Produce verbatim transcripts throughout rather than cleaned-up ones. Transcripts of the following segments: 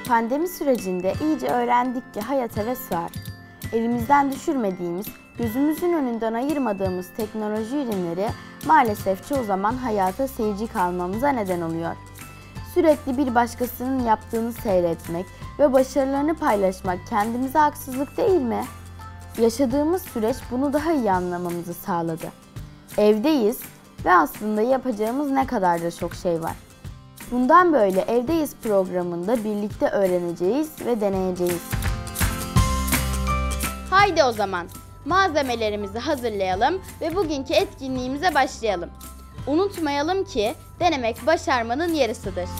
Pandemi sürecinde iyice öğrendik ki hayat heves var. Elimizden düşürmediğimiz, gözümüzün önünden ayırmadığımız teknoloji ürünleri maalesef çoğu zaman hayata seyirci kalmamıza neden oluyor. Sürekli bir başkasının yaptığını seyretmek ve başarılarını paylaşmak kendimize haksızlık değil mi? Yaşadığımız süreç bunu daha iyi anlamamızı sağladı. Evdeyiz ve aslında yapacağımız ne kadar da çok şey var. Bundan böyle Evdeyiz programında birlikte öğreneceğiz ve deneyeceğiz. Haydi o zaman malzemelerimizi hazırlayalım ve bugünkü etkinliğimize başlayalım. Unutmayalım ki denemek başarmanın yarısıdır.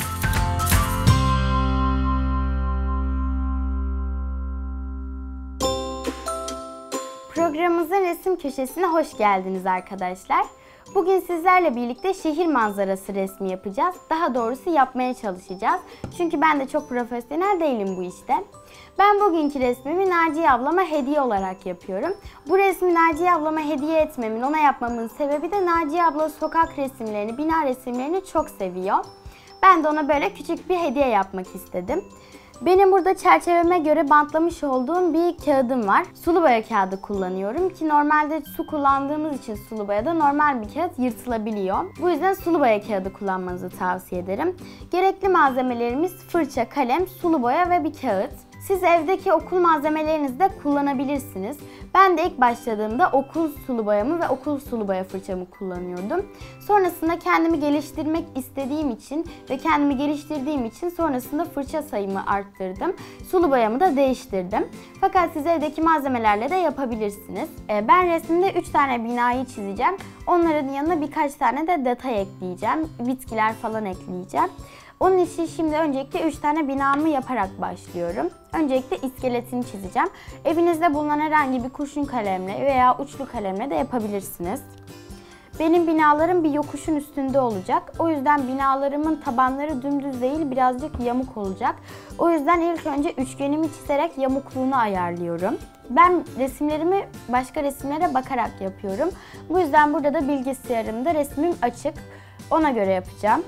Programımızın resim köşesine hoş geldiniz arkadaşlar. Bugün sizlerle birlikte şehir manzarası resmi yapacağız. Daha doğrusu yapmaya çalışacağız. Çünkü ben de çok profesyonel değilim bu işte. Ben bugünkü resmimi Naciye ablama hediye olarak yapıyorum. Bu resmi Naciye ablama hediye etmemin, ona yapmamın sebebi de Naciye abla sokak resimlerini, bina resimlerini çok seviyor. Ben de ona böyle küçük bir hediye yapmak istedim. Benim burada çerçeveme göre bantlamış olduğum bir kağıdım var. Sulu boya kağıdı kullanıyorum ki normalde su kullandığımız için sulu boyada normal bir kağıt yırtılabiliyor. Bu yüzden sulu boya kağıdı kullanmanızı tavsiye ederim. Gerekli malzemelerimiz fırça, kalem, sulu boya ve bir kağıt. Siz evdeki okul malzemelerinizi de kullanabilirsiniz. Ben de ilk başladığımda okul sulu boyamı ve okul sulu boya fırçamı kullanıyordum. Sonrasında kendimi geliştirmek istediğim için ve kendimi geliştirdiğim için sonrasında fırça sayımı arttırdım. Sulu boyamı da değiştirdim. Fakat siz evdeki malzemelerle de yapabilirsiniz. Ben resimde üç tane binayı çizeceğim. Onların yanına birkaç tane de detay ekleyeceğim. Bitkiler falan ekleyeceğim. Onun için şimdi öncelikle üç tane binamı yaparak başlıyorum. Öncelikle iskeletini çizeceğim. Evinizde bulunan herhangi bir kurşun kalemle veya uçlu kalemle de yapabilirsiniz. Benim binalarım bir yokuşun üstünde olacak. O yüzden binalarımın tabanları dümdüz değil, birazcık yamuk olacak. O yüzden ilk önce üçgenimi çizerek yamukluğunu ayarlıyorum. Ben resimlerimi başka resimlere bakarak yapıyorum. Bu yüzden burada da bilgisayarımda resmim açık. Ona göre yapacağım.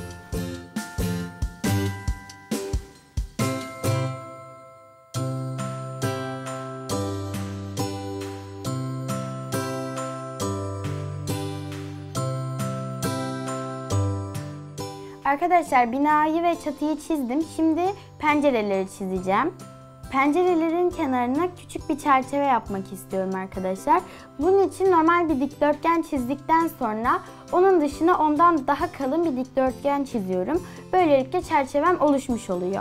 Arkadaşlar binayı ve çatıyı çizdim. Şimdi pencereleri çizeceğim. Pencerelerin kenarına küçük bir çerçeve yapmak istiyorum arkadaşlar. Bunun için normal bir dikdörtgen çizdikten sonra onun dışına ondan daha kalın bir dikdörtgen çiziyorum. Böylelikle çerçevem oluşmuş oluyor.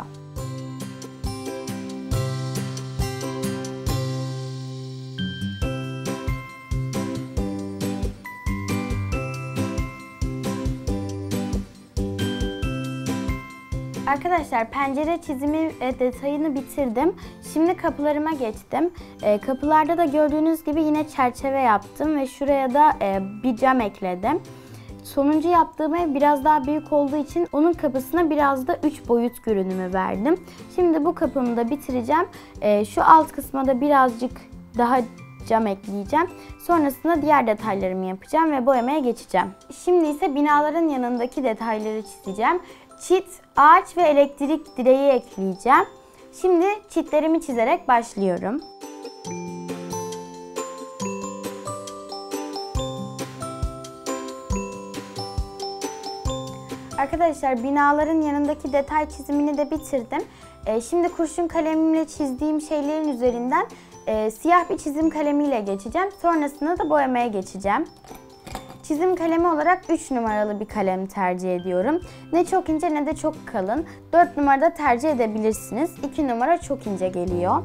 Arkadaşlar pencere çizimi ve detayını bitirdim. Şimdi kapılarıma geçtim. E, kapılarda da gördüğünüz gibi yine çerçeve yaptım ve şuraya da e, bir cam ekledim. Sonuncu yaptığım ev biraz daha büyük olduğu için onun kapısına biraz da üç boyut görünümü verdim. Şimdi bu kapımı da bitireceğim. E, şu alt kısma da birazcık daha cam ekleyeceğim. Sonrasında diğer detaylarımı yapacağım ve boyamaya geçeceğim. Şimdi ise binaların yanındaki detayları çizeceğim. Çit, ağaç ve elektrik direği ekleyeceğim. Şimdi çitlerimi çizerek başlıyorum. Arkadaşlar binaların yanındaki detay çizimini de bitirdim. Ee, şimdi kurşun kalemimle çizdiğim şeylerin üzerinden e, siyah bir çizim kalemiyle geçeceğim. Sonrasında da boyamaya geçeceğim. Çizim kalemi olarak üç numaralı bir kalem tercih ediyorum. Ne çok ince ne de çok kalın. dört numarada tercih edebilirsiniz. iki numara çok ince geliyor.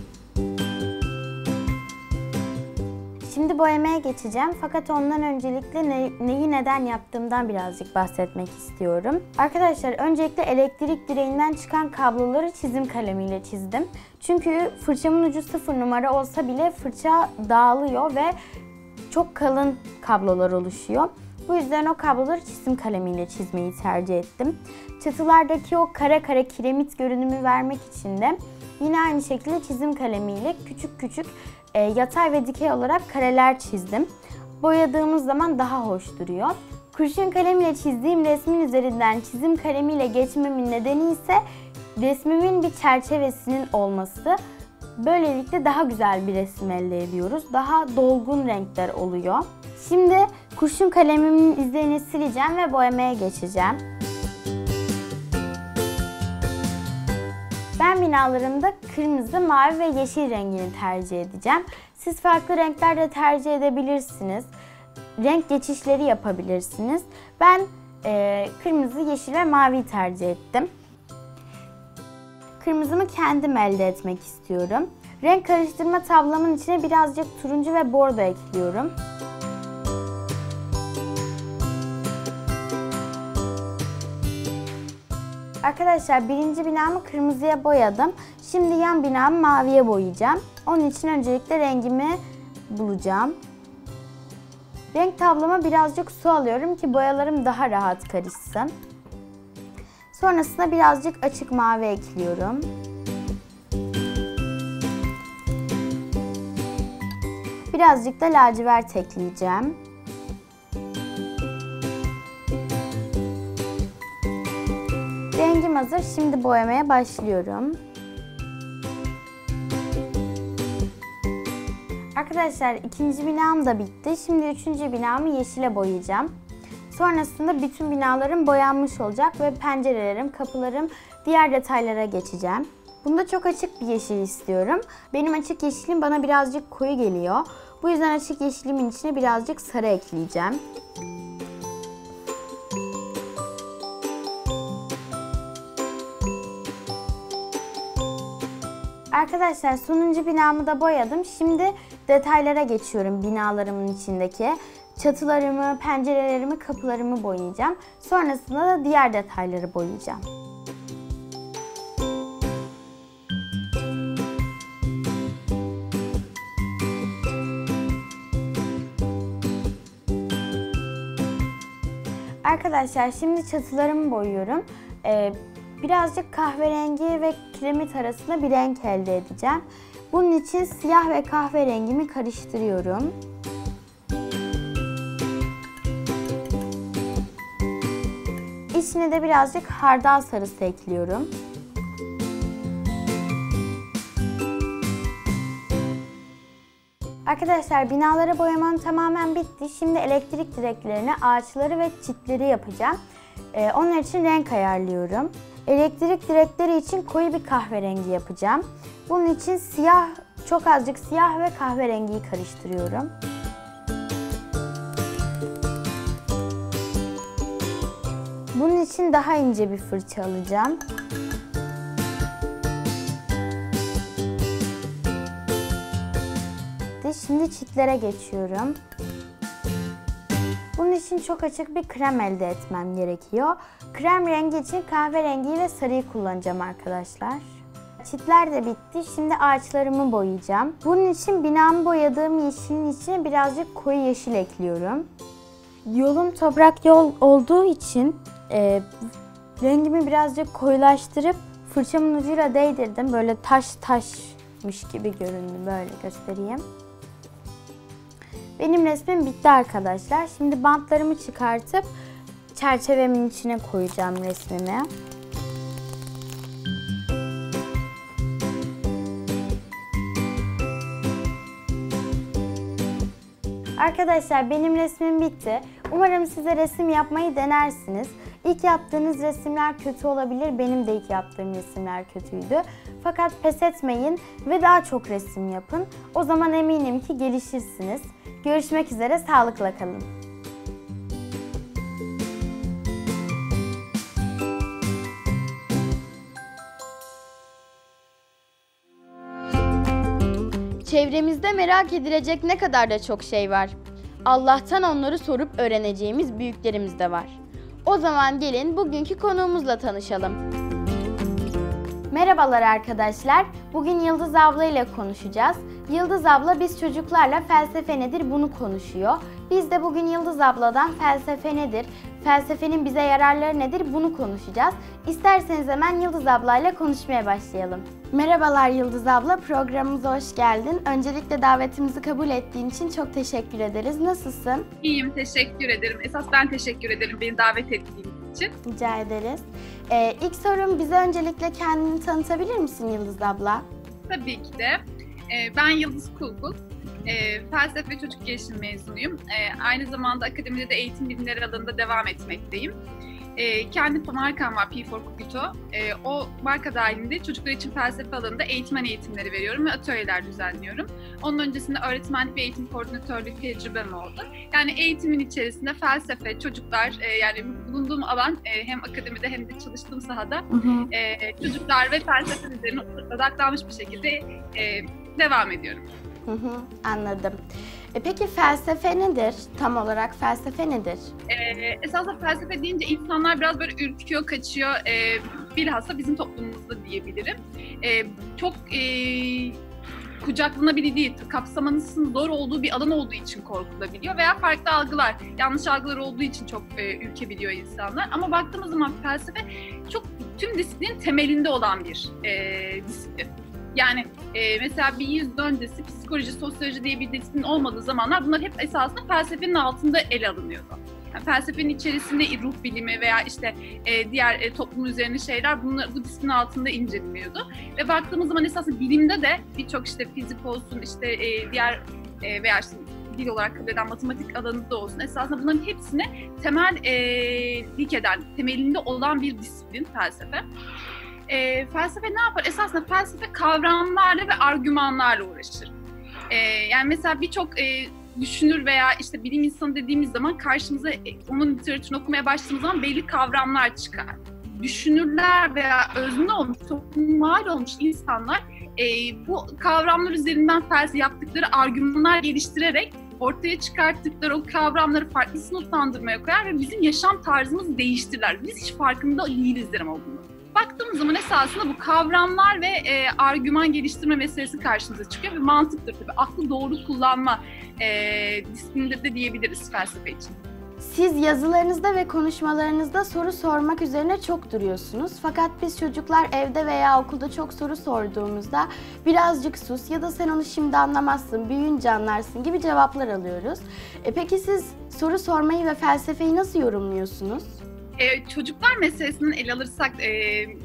Şimdi boyamaya geçeceğim. Fakat ondan öncelikle ne, neyi neden yaptığımdan birazcık bahsetmek istiyorum. Arkadaşlar öncelikle elektrik direğinden çıkan kabloları çizim kalemiyle çizdim. Çünkü fırçamın ucu sıfır numara olsa bile fırça dağılıyor ve çok kalın kablolar oluşuyor. Bu yüzden o kabloları çizim kalemiyle çizmeyi tercih ettim. Çatılardaki o kare kare kiremit görünümü vermek için de yine aynı şekilde çizim kalemiyle küçük küçük e, yatay ve dikey olarak kareler çizdim. Boyadığımız zaman daha hoş duruyor. Kurşun kalemle çizdiğim resmin üzerinden çizim kalemiyle geçmemin nedeni ise resmimin bir çerçevesinin olması. Böylelikle daha güzel bir resim elde ediyoruz. Daha dolgun renkler oluyor. Şimdi kurşun kalemimin izlerini sileceğim ve boyamaya geçeceğim. Ben binalarımda kırmızı, mavi ve yeşil rengini tercih edeceğim. Siz farklı renkler de tercih edebilirsiniz. Renk geçişleri yapabilirsiniz. Ben e, kırmızı, yeşil ve maviyi tercih ettim. Kırmızımı kendim elde etmek istiyorum. Renk karıştırma tablamın içine birazcık turuncu ve bordo ekliyorum. Arkadaşlar birinci binamı kırmızıya boyadım. Şimdi yan binamı maviye boyayacağım. Onun için öncelikle rengimi bulacağım. Renk tablama birazcık su alıyorum ki boyalarım daha rahat karışsın. Sonrasında birazcık açık mavi ekliyorum. Birazcık da lacivert ekleyeceğim. Rengim hazır. Şimdi boyamaya başlıyorum. Arkadaşlar ikinci binam da bitti. Şimdi üçüncü binamı yeşile boyayacağım. Sonrasında bütün binalarım boyanmış olacak ve pencerelerim, kapılarım, diğer detaylara geçeceğim. Bunda çok açık bir yeşil istiyorum. Benim açık yeşilim bana birazcık koyu geliyor. Bu yüzden açık yeşilimin içine birazcık sarı ekleyeceğim. Arkadaşlar sonuncu binamı da boyadım. Şimdi detaylara geçiyorum binalarımın içindeki. Çatılarımı, pencerelerimi, kapılarımı boyayacağım. Sonrasında da diğer detayları boyayacağım. Arkadaşlar şimdi çatılarımı boyuyorum. Ee, birazcık kahverengi ve kiremit arasında bir renk elde edeceğim. Bunun için siyah ve kahverengimi karıştırıyorum. İçine de birazcık hardal sarısı ekliyorum. Arkadaşlar binaları boyamam tamamen bitti. Şimdi elektrik direklerini, ağaçları ve çitleri yapacağım. Ee, onlar için renk ayarlıyorum. Elektrik direkleri için koyu bir kahverengi yapacağım. Bunun için siyah, çok azıcık siyah ve kahverengiyi karıştırıyorum. Bunun için daha ince bir fırça alacağım. Şimdi çitlere geçiyorum. Bunun için çok açık bir krem elde etmem gerekiyor. Krem rengi için kahverengiyi ve sarıyı kullanacağım arkadaşlar. Çitler de bitti. Şimdi ağaçlarımı boyayacağım. Bunun için binamı boyadığım yeşilin içine birazcık koyu yeşil ekliyorum. Yolum toprak yol olduğu için e, rengimi birazcık koyulaştırıp fırçamın ucuyla değdirdim. Böyle taş taşmış gibi göründü. Böyle göstereyim. Benim resmim bitti arkadaşlar. Şimdi bantlarımı çıkartıp çerçevemin içine koyacağım resmimi. Arkadaşlar benim resmim bitti. Umarım size resim yapmayı denersiniz. İlk yaptığınız resimler kötü olabilir. Benim de ilk yaptığım resimler kötüydü. Fakat pes etmeyin ve daha çok resim yapın. O zaman eminim ki gelişirsiniz. Görüşmek üzere, sağlıkla kalın. Çevremizde merak edilecek ne kadar da çok şey var. Allah'tan onları sorup öğreneceğimiz büyüklerimiz de var. O zaman gelin bugünkü konuğumuzla tanışalım. Merhabalar arkadaşlar. Bugün Yıldız abla ile konuşacağız. Yıldız abla biz çocuklarla felsefe nedir bunu konuşuyor. Biz de bugün Yıldız abladan felsefe nedir, felsefenin bize yararları nedir bunu konuşacağız. İsterseniz hemen Yıldız abla ile konuşmaya başlayalım. Merhabalar Yıldız abla, programımıza hoş geldin. Öncelikle davetimizi kabul ettiğin için çok teşekkür ederiz. Nasılsın? İyiyim, teşekkür ederim. Esas ben teşekkür ederim beni davet ettiğin için. için. Rica ederiz. Ee, ilk sorum, bize öncelikle kendini tanıtabilir misin Yıldız abla? Tabii ki de. Ee, ben Yıldız Kulkul. Ee, felsefe ve çocuk gelişim mezunuyum. Ee, aynı zamanda akademide de eğitim bilimleri alanında devam etmekteyim. Ee, kendi markam var, P for Cogito. Ee, o marka dahilinde çocuklar için felsefe alanında eğitmen eğitimleri veriyorum ve atölyeler düzenliyorum. Onun öncesinde öğretmenlik ve eğitim koordinatörlük tecrübem oldu. Yani eğitimin içerisinde felsefe, çocuklar, e, yani bulunduğum alan e, hem akademide hem de çalıştığım sahada Hı hı. e, çocuklar ve felsefe üzerine odaklanmış bir şekilde e, devam ediyorum. Hı hı, anladım. E peki felsefe nedir? Tam olarak felsefe nedir? Ee, esasında felsefe deyince insanlar biraz böyle ürküyor, kaçıyor. Ee, bilhassa bizim toplumumuzda diyebilirim. Ee, çok e, kucaklanabilir değil, kapsamanızın zor olduğu bir alan olduğu için korkulabiliyor veya farklı algılar, yanlış algılar olduğu için çok e, ürkebiliyor insanlar. Ama baktığımız zaman felsefe çok tüm disiplinin temelinde olan bir e, disiplin. Yani e, mesela bir yüzyıl öncesi psikoloji, sosyoloji diye bir disiplin olmadığı zamanlar bunlar hep esasında felsefenin altında ele alınıyordu. Yani felsefenin içerisinde ruh bilimi veya işte e, diğer e, toplum üzerine şeyler bunlar, bu disiplin altında inceleniyordu. Ve baktığımız zaman esasında bilimde de birçok işte fizik olsun, işte e, diğer e, veya işte dil olarak kabul eden matematik alanında olsun, esasında bunların hepsine temel e, lik eden, temelinde olan bir disiplin felsefe. E, felsefe ne yapar? Esasında felsefe kavramlarla ve argümanlarla uğraşır. E, yani mesela birçok e, düşünür veya işte bilim insanı dediğimiz zaman karşımıza e, onun literatürünü okumaya başladığımız zaman belli kavramlar çıkar. Düşünürler veya özne olmuş, topluma var olmuş insanlar e, bu kavramlar üzerinden felsefe yaptıkları argümanlar geliştirerek ortaya çıkarttıkları o kavramları farklı sınıflandırmaya koyar ve bizim yaşam tarzımızı değiştirirler. Biz hiç farkında değilizdir ama bunu. Baktığımız zaman esasında bu kavramlar ve e, argüman geliştirme meselesi karşımıza çıkıyor ve mantıktır tabii. Aklı doğru kullanma e, disiplindir de diyebiliriz felsefe için. Siz yazılarınızda ve konuşmalarınızda soru sormak üzerine çok duruyorsunuz. Fakat biz çocuklar evde veya okulda çok soru sorduğumuzda birazcık sus ya da sen onu şimdi anlamazsın, büyüyünce anlarsın gibi cevaplar alıyoruz. E peki siz soru sormayı ve felsefeyi nasıl yorumluyorsunuz? Ee, çocuklar meselesini ele alırsak, e,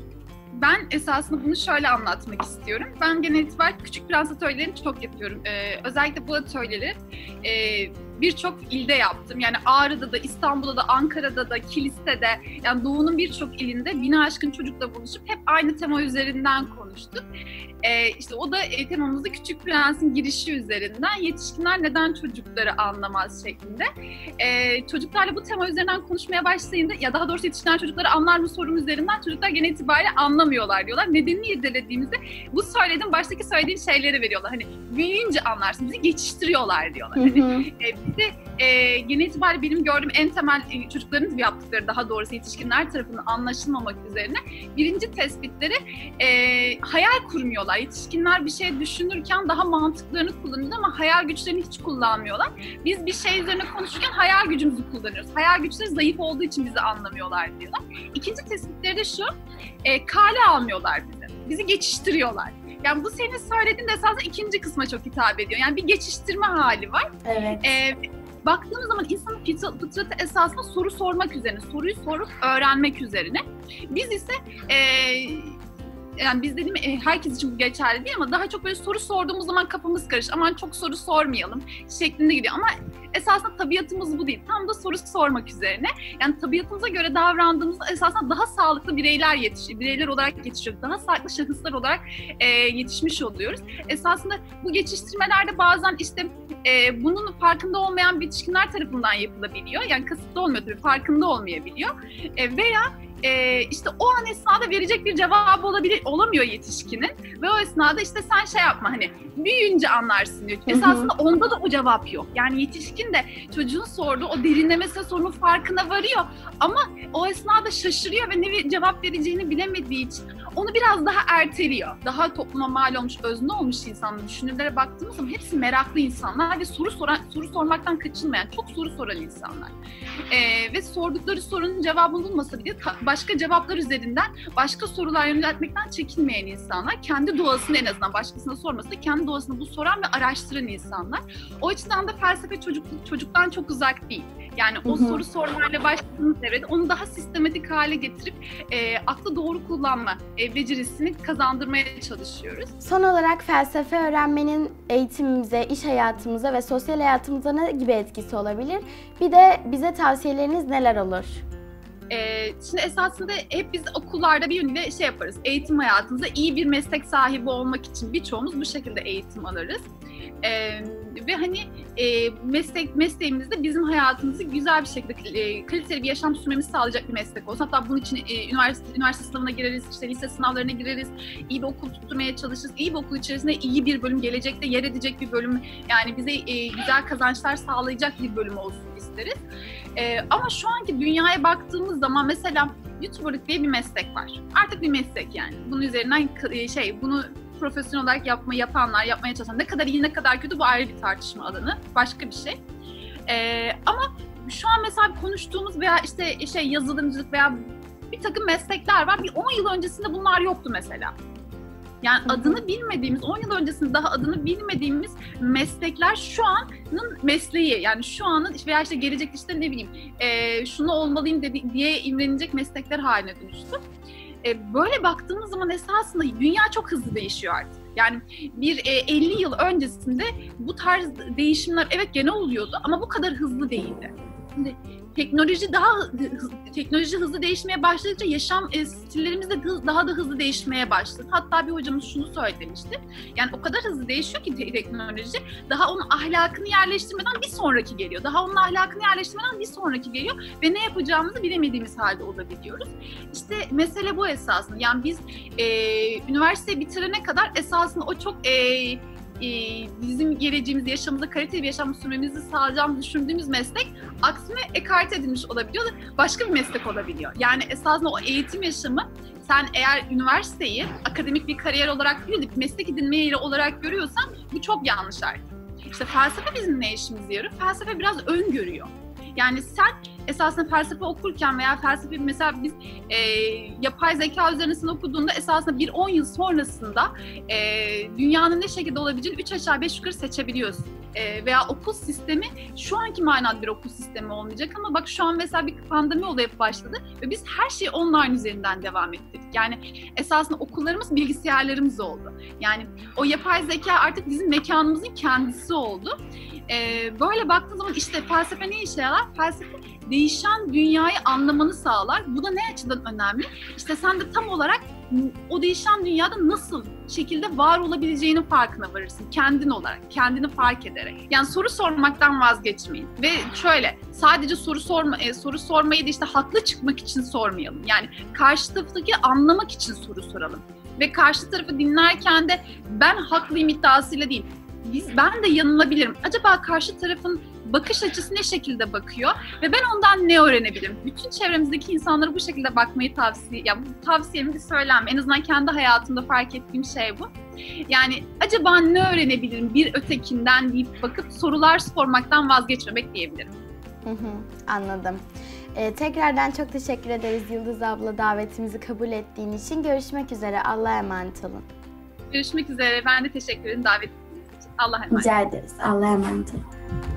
ben esasında bunu şöyle anlatmak istiyorum. Ben genel itibariyle Küçük Prens atölyelerini çok yapıyorum. Ee, özellikle bu atölyeleri e, birçok ilde yaptım. Yani Ağrı'da da, İstanbul'da da, Ankara'da da, Kilis'te de, yani Doğu'nun birçok ilinde bini aşkın çocukla buluşup hep aynı tema üzerinden konuştuk. Ee, işte o da e, temamızda Küçük Prens'in girişi üzerinden yetişkinler neden çocukları anlamaz şeklinde. Ee, çocuklarla bu tema üzerinden konuşmaya başlayınca, ya daha doğrusu yetişkinler çocukları anlar mı sorum üzerinden çocuklar genel itibariyle anlamıyorlar diyorlar. Nedenini irdelediğimizde bu söylediğim, baştaki söylediğim şeyleri veriyorlar. Hani büyüyünce anlarsın, bizi geçiştiriyorlar diyorlar. Hani, e, bizi e, genel itibariyle benim gördüğüm en temel e, çocukların yaptıkları, daha doğrusu yetişkinler tarafından anlaşılmamak üzerine birinci tespitleri e, hayal kurmuyorlar. Yetişkinler bir şey düşünürken daha mantıklarını kullanıyor ama hayal güçlerini hiç kullanmıyorlar. Biz bir şey üzerine konuşurken hayal gücümüzü kullanıyoruz. Hayal güçleri zayıf olduğu için bizi anlamıyorlar diyorlar. İkinci tespitleri de şu, e, kale almıyorlar bizi. Bizi geçiştiriyorlar. Yani bu senin söylediğin de esasında ikinci kısma çok hitap ediyor. Yani bir geçiştirme hali var. Evet. E, baktığımız zaman insanın fıtratı esasında soru sormak üzerine, soruyu sorup öğrenmek üzerine. Biz ise e, yani biz dediğim herkes için bu geçerli değil ama daha çok böyle soru sorduğumuz zaman kafamız karışır. Aman çok soru sormayalım şeklinde gidiyor ama esasında tabiatımız bu değil. Tam da soru sormak üzerine. Yani tabiatımıza göre davrandığımızda esasında daha sağlıklı bireyler yetişiyor. Bireyler olarak yetişiyoruz. Daha sağlıklı şahıslar olarak e, yetişmiş oluyoruz. Esasında bu geçiştirmelerde bazen işte e, bunun farkında olmayan yetişkinler tarafından yapılabiliyor. Yani kasıtlı olmuyor tabii, farkında olmayabiliyor. E, veya Ee, işte o an esnada verecek bir cevabı olabilir, olamıyor yetişkinin ve o esnada işte sen şey yapma, hani büyüyünce anlarsın diyor. Esasında onda da o cevap yok. Yani yetişkin de çocuğun sorduğu o derinlemesine sorunun farkına varıyor ama o esnada şaşırıyor ve ne cevap vereceğini bilemediği için onu biraz daha erteliyor. Daha topluma mal olmuş, özne olmuş insanlar, düşünürlere baktığımız zaman hepsi meraklı insanlar ve soru soran, soru sormaktan kaçınmayan, çok soru soran insanlar. Ee, ve sordukları sorunun cevabını bulmasa bile başka cevaplar üzerinden başka sorular yöneltmekten çekinmeyen insanlar. Kendi doğasını en azından başkasına sormasa da kendi doğasını bu soran ve araştıran insanlar. O açıdan da felsefe çocukluk, çocuktan çok uzak değil. Yani o Hı hı. soru sormayla başladığımız evrede onu daha sistematik hale getirip e, aklı doğru kullanma e, becerisini kazandırmaya çalışıyoruz. Son olarak felsefe öğrenmenin eğitimimize, iş hayatımıza ve sosyal hayatımıza ne gibi etkisi olabilir? Bir de bize tavsiyeleriniz neler olur? Ee, şimdi esasında hep biz okullarda bir yönüyle şey yaparız. Eğitim hayatımızda iyi bir meslek sahibi olmak için birçoğumuz bu şekilde eğitim alırız. Ee, ve hani e, meslek mesleğimizde bizim hayatımızı güzel bir şekilde e, kaliteli bir yaşam sürmemizi sağlayacak bir meslek olsun. Hatta bunun için e, üniversite, üniversite sınavına gireriz, işte lise sınavlarına gireriz, iyi bir okul tutturmaya çalışırız. İyi bir okul içerisinde iyi bir bölüm, gelecekte yer edecek bir bölüm, yani bize e, güzel kazançlar sağlayacak bir bölüm olsun isteriz. Ee, ama şu anki dünyaya baktığımız zaman mesela YouTuber'lık diye bir meslek var. Artık bir meslek yani. Bunun üzerinden şey, bunu profesyonel olarak yapma, yapanlar, yapmaya çalışan, ne kadar iyi ne kadar kötü bu ayrı bir tartışma alanı. Başka bir şey. Ee, ama şu an mesela konuştuğumuz veya işte şey yazılımcılık veya bir takım meslekler var. Bir on yıl öncesinde bunlar yoktu mesela. Yani Hı hı. adını bilmediğimiz, on yıl öncesinde daha adını bilmediğimiz meslekler şu anın mesleği. Yani şu anın veya işte gelecekte işte ne bileyim e, şunu olmalıyım dedi, diye imrenilecek meslekler haline dönüştü. E, böyle baktığımız zaman esasında dünya çok hızlı değişiyor artık. Yani bir e, elli yıl öncesinde bu tarz değişimler evet gene oluyordu ama bu kadar hızlı değildi. Şimdi teknoloji daha teknoloji hızlı değişmeye başladıkça yaşam e, stillerimiz de hız, daha da hızlı değişmeye başladı. Hatta bir hocamız şunu söylemişti. Yani o kadar hızlı değişiyor ki te- teknoloji, daha onun ahlakını yerleştirmeden bir sonraki geliyor. Daha onun ahlakını yerleştirmeden bir sonraki geliyor ve ne yapacağımızı bilemediğimiz halde olabiliyoruz. İşte mesele bu esasında. Yani biz e, üniversiteyi bitirene kadar esasında o çok e, bizim geleceğimiz, yaşamımızda kaliteli bir yaşam sürmemizi sağlayacağımızı düşündüğümüz meslek aksine ekarte edilmiş olabiliyor da başka bir meslek olabiliyor. Yani esasında o eğitim yaşamı, sen eğer üniversiteyi akademik bir kariyer olarak değil de meslek edinme yeri olarak görüyorsan bu çok yanlış artık. İşte felsefe bizim ne işimize yarıyor? Felsefe biraz öngörüyor. Yani sen esasında felsefe okurken veya felsefe mesela biz e, yapay zeka üzerine okuduğunda esasında bir on yıl sonrasında e, dünyanın ne şekilde olabileceğini üç aşağı beş yukarı seçebiliyorsun. E, veya okul sistemi şu anki manada bir okul sistemi olmayacak ama bak şu an mesela bir pandemi olayı başladı ve biz her şeyi online üzerinden devam ettik. Yani esasında okullarımız bilgisayarlarımız oldu. Yani o yapay zeka artık bizim mekanımızın kendisi oldu. Ee, böyle baktığın zaman işte felsefe ne işe yarar? Felsefe değişen dünyayı anlamanı sağlar. Bu da ne açıdan önemli? İşte sen de tam olarak o değişen dünyada nasıl şekilde var olabileceğinin farkına varırsın. Kendin olarak, kendini fark ederek. Yani soru sormaktan vazgeçmeyin. Ve şöyle, sadece soru sorma, e, soru sormayı da işte haklı çıkmak için sormayalım. Yani karşı taraftaki anlamak için soru soralım. Ve karşı tarafı dinlerken de ben haklıyım iddiasıyla değil. Biz, ben de yanılabilirim. Acaba karşı tarafın bakış açısı ne şekilde bakıyor ve ben ondan ne öğrenebilirim? Bütün çevremizdeki insanlara bu şekilde bakmayı tavsiye, ya bu tavsiyemi de söylemem. En azından kendi hayatımda fark ettiğim şey bu. Yani acaba ne öğrenebilirim bir ötekinden deyip bakıp sorular sormaktan vazgeçmemek diyebilirim. Hı hı, anladım. Ee, tekrardan çok teşekkür ederiz Yıldız abla davetimizi kabul ettiğin için. Görüşmek üzere. Allah'a emanet olun. Görüşmek üzere. Ben de teşekkür ederim davet ettiğiniz için. Allah'a emanet. Rica ederiz. Allah'a emanet olun.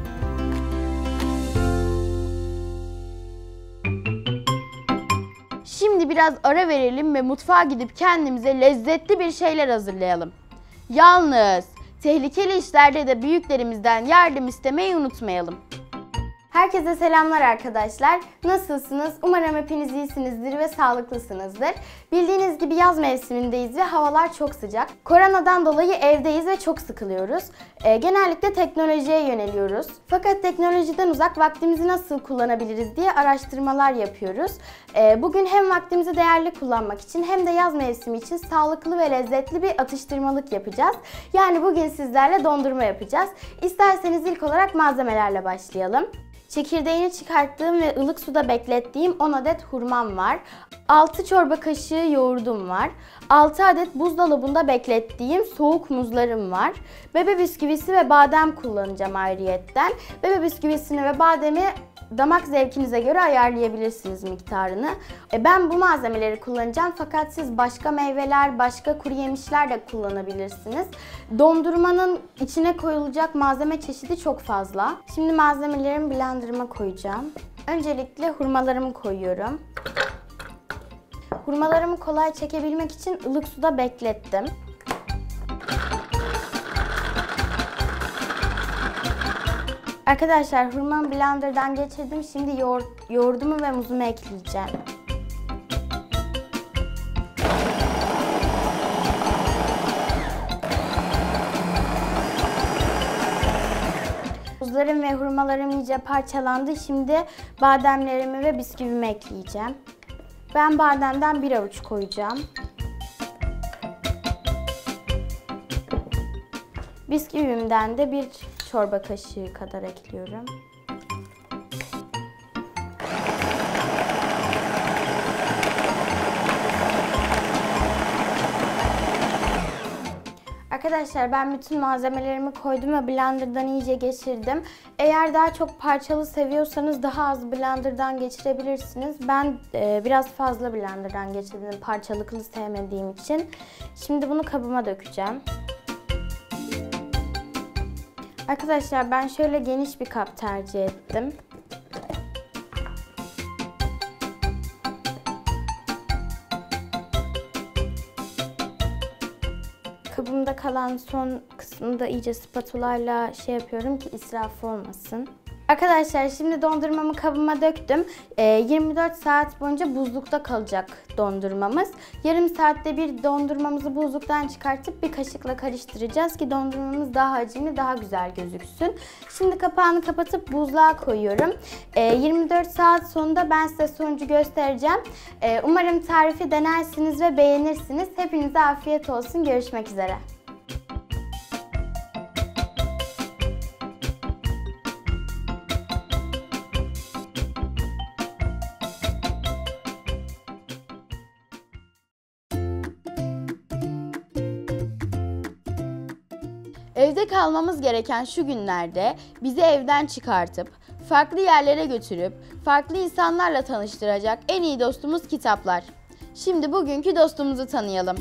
Şimdi biraz ara verelim ve mutfağa gidip kendimize lezzetli bir şeyler hazırlayalım. Yalnız tehlikeli işlerde de büyüklerimizden yardım istemeyi unutmayalım. Herkese selamlar arkadaşlar. Nasılsınız? Umarım hepiniz iyisinizdir ve sağlıklısınızdır. Bildiğiniz gibi yaz mevsimindeyiz ve havalar çok sıcak. Koronadan dolayı evdeyiz ve çok sıkılıyoruz. Ee, genellikle teknolojiye yöneliyoruz. Fakat teknolojiden uzak vaktimizi nasıl kullanabiliriz diye araştırmalar yapıyoruz. Ee, bugün hem vaktimizi değerli kullanmak için hem de yaz mevsimi için sağlıklı ve lezzetli bir atıştırmalık yapacağız. Yani bugün sizlerle dondurma yapacağız. İsterseniz ilk olarak malzemelerle başlayalım. Çekirdeğini çıkarttığım ve ılık suda beklettiğim on adet hurmam var. altı çorba kaşığı yoğurdum var. altı adet buzdolabında beklettiğim soğuk muzlarım var. Bebe bisküvisi ve badem kullanacağım ayrıyetten. Bebe bisküvisini ve bademi damak zevkinize göre ayarlayabilirsiniz miktarını. E, ben bu malzemeleri kullanacağım fakat siz başka meyveler, başka kuru yemişler de kullanabilirsiniz. Dondurmanın içine koyulacak malzeme çeşidi çok fazla. Şimdi malzemelerimi blenderıma koyacağım. Öncelikle hurmalarımı koyuyorum. Hurmalarımı kolay çekebilmek için ılık suda beklettim. Arkadaşlar hurmamı blenderdan geçirdim. Şimdi yoğurt, yoğurdumu ve muzumu ekleyeceğim. Muzlarım ve hurmalarım iyice parçalandı. Şimdi bademlerimi ve bisküvimi ekleyeceğim. Ben bademden bir avuç koyacağım. Bisküvimden de bir çorba kaşığı kadar ekliyorum. Arkadaşlar ben bütün malzemelerimi koydum ve blenderdan iyice geçirdim. Eğer daha çok parçalı seviyorsanız daha az blenderdan geçirebilirsiniz. Ben e, biraz fazla blenderdan geçirdim parçalıklı sevmediğim için. Şimdi bunu kabıma dökeceğim. Arkadaşlar ben şöyle geniş bir kap tercih ettim. Kabımda kalan son kısmını da iyice spatulayla şey yapıyorum ki israf olmasın. Arkadaşlar şimdi dondurmamı kabıma döktüm. E, yirmi dört saat boyunca buzlukta kalacak dondurmamız. Yarım saatte bir dondurmamızı buzluktan çıkartıp bir kaşıkla karıştıracağız ki dondurmamız daha hacimli, daha güzel gözüksün. Şimdi kapağını kapatıp buzluğa koyuyorum. E, yirmi dört saat sonunda ben size sonucu göstereceğim. E, umarım tarifi denersiniz ve beğenirsiniz. Hepinize afiyet olsun. Görüşmek üzere. Evde kalmamız gereken şu günlerde bizi evden çıkartıp, farklı yerlere götürüp, farklı insanlarla tanıştıracak en iyi dostumuz kitaplar. Şimdi bugünkü dostumuzu tanıyalım.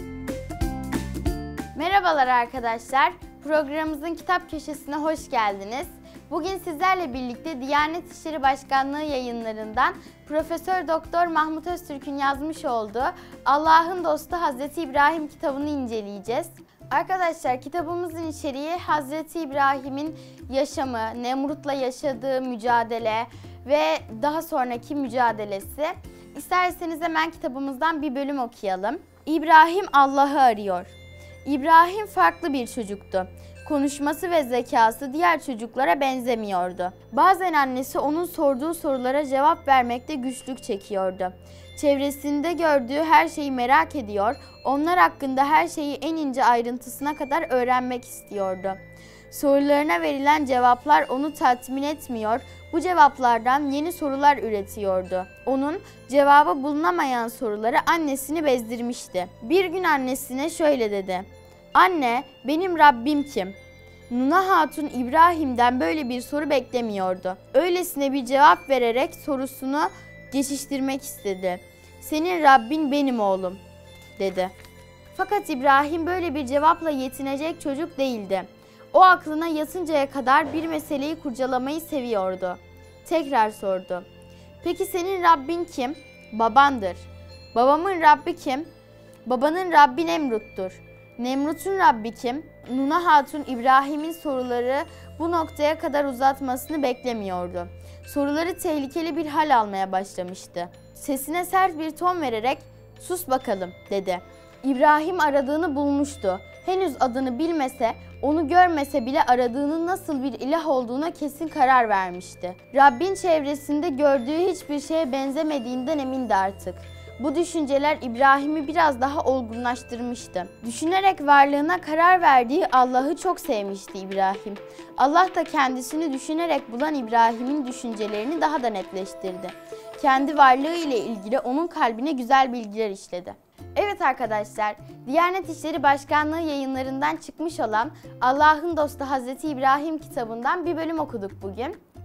Merhabalar arkadaşlar. Programımızın kitap köşesine hoş geldiniz. Bugün sizlerle birlikte Diyanet İşleri Başkanlığı yayınlarından Profesör Doktor Mahmut Öztürk'ün yazmış olduğu Allah'ın Dostu Hazreti İbrahim kitabını inceleyeceğiz. Arkadaşlar kitabımızın içeriği Hazreti İbrahim'in yaşamı, Nemrut'la yaşadığı mücadele ve daha sonraki mücadelesi. İsterseniz hemen kitabımızdan bir bölüm okuyalım. İbrahim Allah'ı arıyor. İbrahim farklı bir çocuktu. Konuşması ve zekası diğer çocuklara benzemiyordu. Bazen annesi onun sorduğu sorulara cevap vermekte güçlük çekiyordu. Çevresinde gördüğü her şeyi merak ediyor, onlar hakkında her şeyi en ince ayrıntısına kadar öğrenmek istiyordu. Sorularına verilen cevaplar onu tatmin etmiyor, bu cevaplardan yeni sorular üretiyordu. Onun cevabı bulunamayan soruları annesini bezdirmişti. Bir gün annesine şöyle dedi: "Anne, benim Rabbim kim?" Nuna Hatun İbrahim'den böyle bir soru beklemiyordu. Öylesine bir cevap vererek sorusunu geçiştirmek istedi. "Senin Rabbin benim oğlum," dedi. Fakat İbrahim böyle bir cevapla yetinecek çocuk değildi. O aklına yatıncaya kadar bir meseleyi kurcalamayı seviyordu. Tekrar sordu. "Peki senin Rabbin kim?" "Babandır." "Babamın Rabbi kim?" "Babanın Rabbi Nemrut'tur." "Nemrut'un Rabbi kim?" Nuna Hatun İbrahim'in soruları bu noktaya kadar uzatmasını beklemiyordu. Soruları tehlikeli bir hal almaya başlamıştı. Sesine sert bir ton vererek "Sus bakalım," dedi. İbrahim aradığını bulmuştu. Henüz adını bilmese, onu görmese bile aradığının nasıl bir ilah olduğuna kesin karar vermişti. Rabbin çevresinde gördüğü hiçbir şeye benzemediğinden emindi artık. Bu düşünceler İbrahim'i biraz daha olgunlaştırmıştı. Düşünerek varlığına karar verdiği Allah'ı çok sevmişti İbrahim. Allah da kendisini düşünerek bulan İbrahim'in düşüncelerini daha da netleştirdi. Kendi varlığı ile ilgili onun kalbine güzel bilgiler işledi. Evet arkadaşlar, Diyanet İşleri Başkanlığı yayınlarından çıkmış olan Allah'ın Dostu Hazreti İbrahim kitabından bir bölüm okuduk bugün.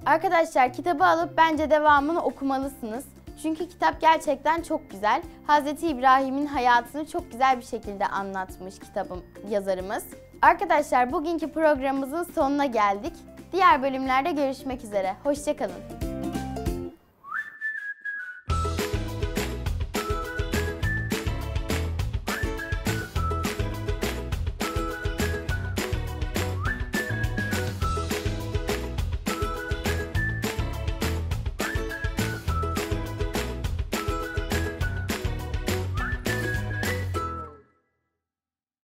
Arkadaşlar kitabı alıp bence devamını okumalısınız. Çünkü kitap gerçekten çok güzel. Hazreti İbrahim'in hayatını çok güzel bir şekilde anlatmış kitabın yazarımız. Arkadaşlar bugünkü programımızın sonuna geldik. Diğer bölümlerde görüşmek üzere. Hoşça kalın.